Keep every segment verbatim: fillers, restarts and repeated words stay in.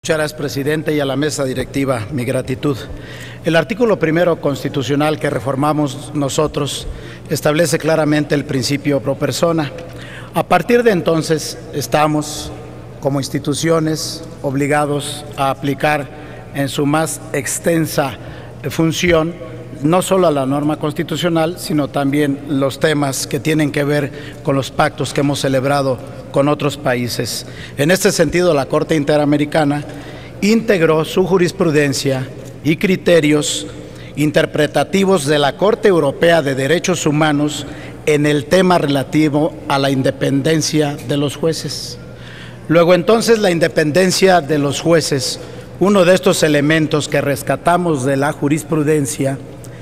Muchas gracias, presidente, y a la mesa directiva, mi gratitud. El artículo primero constitucional que reformamos nosotros establece claramente el principio pro persona. A partir de entonces estamos, como instituciones, obligados a aplicar en su más extensa función no solo a la norma constitucional, sino también los temas que tienen que ver con los pactos que hemos celebrado con otros países. En este sentido, la Corte Interamericana integró su jurisprudencia y criterios interpretativos de la Corte Europea de Derechos Humanos en el tema relativo a la independencia de los jueces. Luego, entonces, la independencia de los jueces, uno de estos elementos que rescatamos de la jurisprudencia,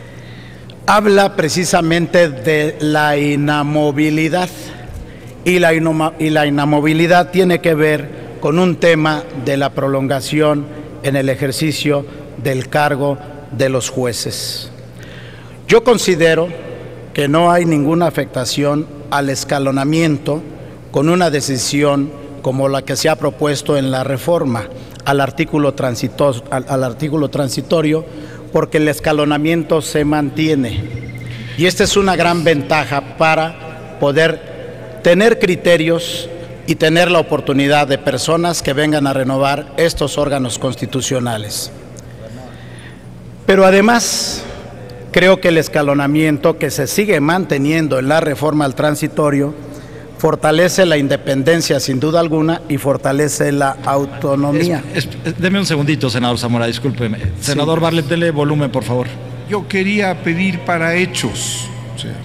habla precisamente de la inamovilidad, y la, y la inamovilidad tiene que ver con un tema de la prolongación en el ejercicio del cargo de los jueces. Yo considero que no hay ninguna afectación al escalonamiento con una decisión como la que se ha propuesto en la reforma al artículo, transito, al, al artículo transitorio, porque el escalonamiento se mantiene. Y esta es una gran ventaja para poder tener criterios y tener la oportunidad de personas que vengan a renovar estos órganos constitucionales. Pero además, creo que el escalonamiento que se sigue manteniendo en la reforma al transitorio fortalece la independencia sin duda alguna y fortalece la autonomía. Es, es, deme un segundito, senador Zamora, discúlpeme. Senador sí. Bartlett, dele volumen, por favor. Yo quería pedir para hechos. O sea,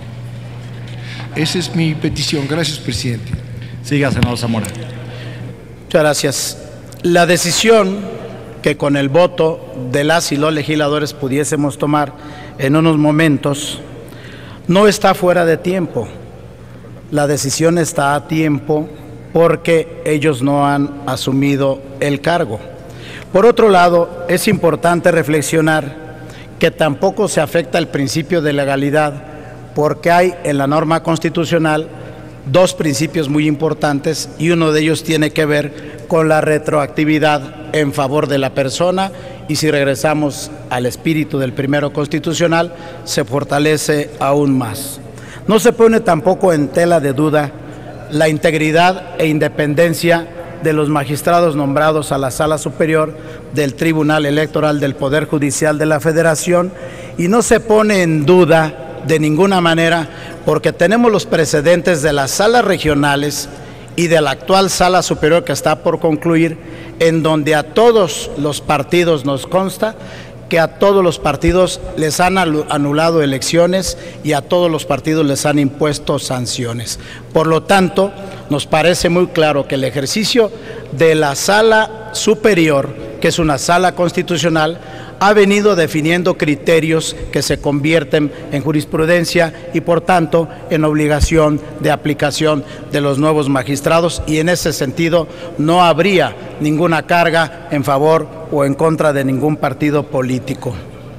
esa es mi petición. Gracias, presidente. Siga, senador Zamora. Muchas gracias. La decisión que con el voto de las y los legisladores pudiésemos tomar en unos momentos no está fuera de tiempo. La decisión está a tiempo porque ellos no han asumido el cargo. Por otro lado, es importante reflexionar que tampoco se afecta el principio de legalidad porque hay en la norma constitucional dos principios muy importantes y uno de ellos tiene que ver con la retroactividad en favor de la persona y si regresamos al espíritu del primero constitucional se fortalece aún más. No se pone tampoco en tela de duda la integridad e independencia de los magistrados nombrados a la Sala Superior del Tribunal Electoral del Poder Judicial de la Federación y no se pone en duda de ninguna manera porque tenemos los precedentes de las salas regionales y de la actual Sala Superior que está por concluir, en donde a todos los partidos nos consta que a todos los partidos les han anulado elecciones y a todos los partidos les han impuesto sanciones. Por lo tanto, nos parece muy claro que el ejercicio de la Sala Superior, que es una sala constitucional, ha venido definiendo criterios que se convierten en jurisprudencia y, por tanto, en obligación de aplicación de los nuevos magistrados y, en ese sentido, no habría ninguna carga en favor o en contra de ningún partido político.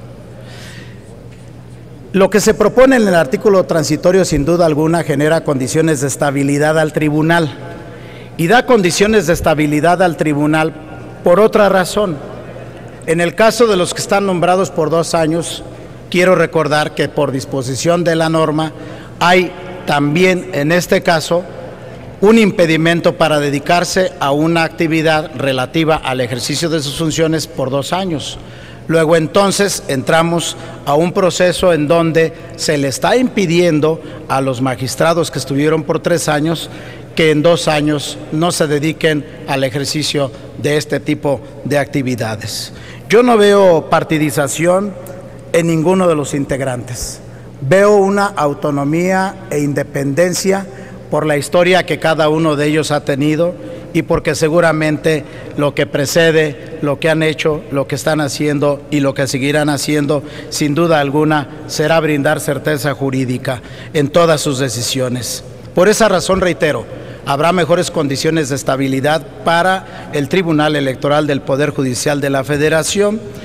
Lo que se propone en el artículo transitorio, sin duda alguna, genera condiciones de estabilidad al tribunal y da condiciones de estabilidad al tribunal por otra razón. En el caso de los que están nombrados por dos años, quiero recordar que por disposición de la norma hay también en este caso un impedimento para dedicarse a una actividad relativa al ejercicio de sus funciones por dos años. Luego entonces entramos a un proceso en donde se le está impidiendo a los magistrados que estuvieron por tres años que en dos años no se dediquen al ejercicio de este tipo de actividades. Yo no veo partidización en ninguno de los integrantes. Veo una autonomía e independencia por la historia que cada uno de ellos ha tenido y porque seguramente lo que precede, lo que han hecho, lo que están haciendo y lo que seguirán haciendo, sin duda alguna, será brindar certeza jurídica en todas sus decisiones. Por esa razón, reitero, habrá mejores condiciones de estabilidad para el Tribunal Electoral del Poder Judicial de la Federación,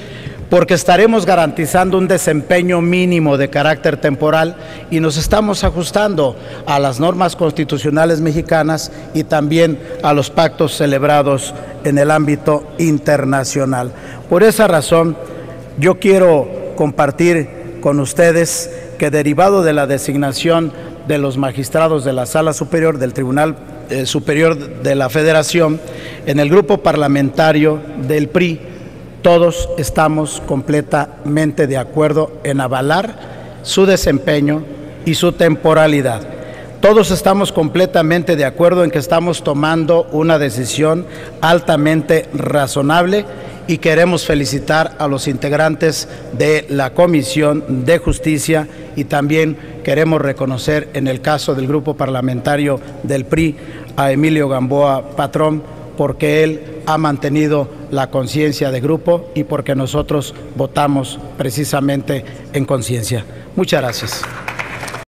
porque estaremos garantizando un desempeño mínimo de carácter temporal y nos estamos ajustando a las normas constitucionales mexicanas y también a los pactos celebrados en el ámbito internacional. Por esa razón, yo quiero compartir con ustedes que, derivado de la designación de los magistrados de la Sala Superior del Tribunal eh, Superior de la Federación, en el grupo parlamentario del P R I, todos estamos completamente de acuerdo en avalar su desempeño y su temporalidad. Todos estamos completamente de acuerdo en que estamos tomando una decisión altamente razonable y queremos felicitar a los integrantes de la Comisión de Justicia y también queremos reconocer, en el caso del grupo parlamentario del P R I, a Emilio Gamboa Patrón, porque él ha mantenido la conciencia de grupo y porque nosotros votamos precisamente en conciencia. Muchas gracias.